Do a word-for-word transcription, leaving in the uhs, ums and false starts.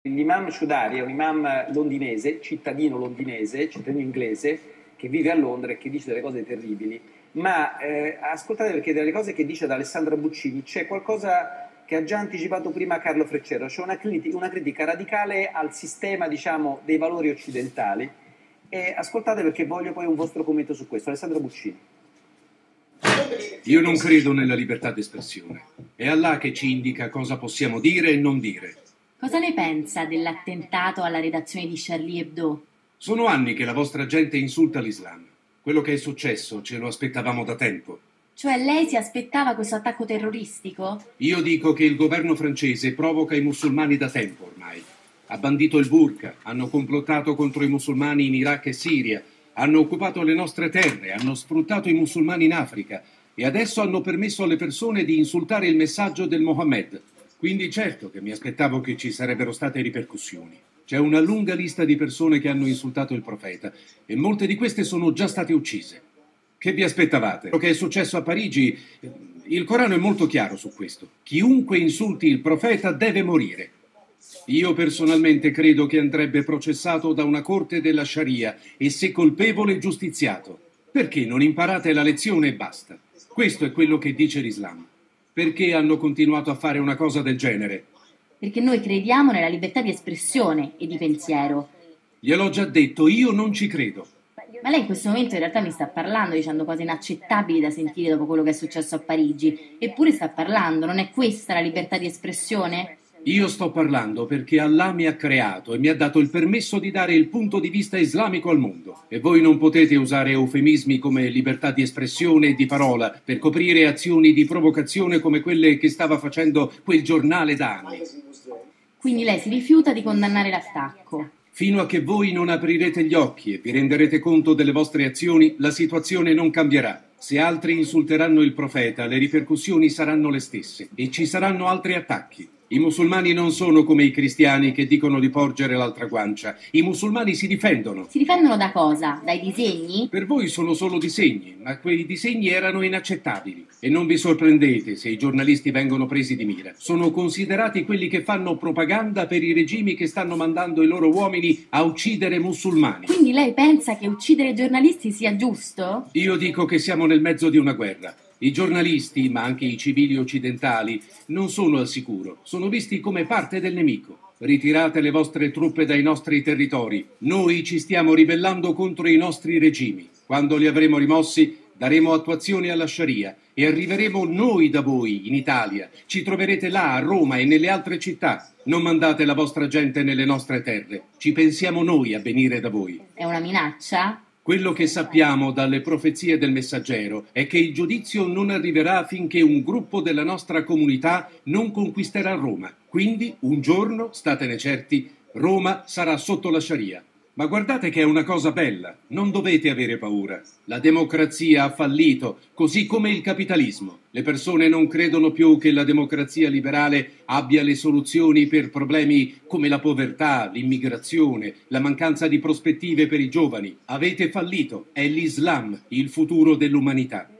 L'imam Shudari è un imam londinese, cittadino londinese, cittadino inglese, che vive a Londra e che dice delle cose terribili. Ma eh, ascoltate, perché delle cose che dice ad Alessandra Buccini c'è qualcosa che ha già anticipato prima Carlo Freccero, cioè una, critica, una critica radicale al sistema, diciamo, dei valori occidentali. E ascoltate, perché voglio poi un vostro commento su questo. Alessandro Buccini. Io non credo nella libertà d'espressione. È Allah che ci indica cosa possiamo dire e non dire. Cosa ne pensa dell'attentato alla redazione di Charlie Hebdo? Sono anni che la vostra gente insulta l'Islam. Quello che è successo ce lo aspettavamo da tempo. Cioè lei si aspettava questo attacco terroristico? Io dico che il governo francese provoca i musulmani da tempo ormai. Ha bandito il burqa, hanno complottato contro i musulmani in Iraq e Siria, hanno occupato le nostre terre, hanno sfruttato i musulmani in Africa e adesso hanno permesso alle persone di insultare il messaggio del Mohammed. Quindi certo che mi aspettavo che ci sarebbero state ripercussioni. C'è una lunga lista di persone che hanno insultato il profeta e molte di queste sono già state uccise. Che vi aspettavate? Quello che è successo a Parigi, il Corano è molto chiaro su questo. Chiunque insulti il profeta deve morire. Io personalmente credo che andrebbe processato da una corte della Sharia e, se colpevole, giustiziato. Perché non imparate la lezione e basta? Questo è quello che dice l'Islam. Perché hanno continuato a fare una cosa del genere? Perché noi crediamo nella libertà di espressione e di pensiero. Gliel'ho già detto, io non ci credo. Ma lei in questo momento in realtà mi sta parlando dicendo cose inaccettabili da sentire dopo quello che è successo a Parigi. Eppure sta parlando, non è questa la libertà di espressione? Io sto parlando perché Allah mi ha creato e mi ha dato il permesso di dare il punto di vista islamico al mondo. E voi non potete usare eufemismi come libertà di espressione e di parola per coprire azioni di provocazione come quelle che stava facendo quel giornale da anni. Quindi lei si rifiuta di condannare l'attacco? Fino a che voi non aprirete gli occhi e vi renderete conto delle vostre azioni, la situazione non cambierà. Se altri insulteranno il profeta, le ripercussioni saranno le stesse e ci saranno altri attacchi. I musulmani non sono come i cristiani che dicono di porgere l'altra guancia. I musulmani si difendono. Si difendono da cosa? Dai disegni? Per voi sono solo disegni, ma quei disegni erano inaccettabili. E non vi sorprendete se i giornalisti vengono presi di mira. Sono considerati quelli che fanno propaganda per i regimi che stanno mandando i loro uomini a uccidere musulmani. Quindi lei pensa che uccidere giornalisti sia giusto? Io dico che siamo nel mezzo di una guerra. I giornalisti, ma anche i civili occidentali, non sono al sicuro, sono visti come parte del nemico. Ritirate le vostre truppe dai nostri territori. Noi ci stiamo ribellando contro i nostri regimi. Quando li avremo rimossi, daremo attuazione alla Sharia e arriveremo noi da voi, in Italia. Ci troverete là, a Roma e nelle altre città. Non mandate la vostra gente nelle nostre terre. Ci pensiamo noi a venire da voi. È una minaccia? Quello che sappiamo dalle profezie del Messaggero è che il giudizio non arriverà finché un gruppo della nostra comunità non conquisterà Roma. Quindi, un giorno, statene certi, Roma sarà sotto la Sharia. Ma guardate che è una cosa bella, non dovete avere paura. La democrazia ha fallito, così come il capitalismo. Le persone non credono più che la democrazia liberale abbia le soluzioni per problemi come la povertà, l'immigrazione, la mancanza di prospettive per i giovani. Avete fallito, è l'Islam il futuro dell'umanità.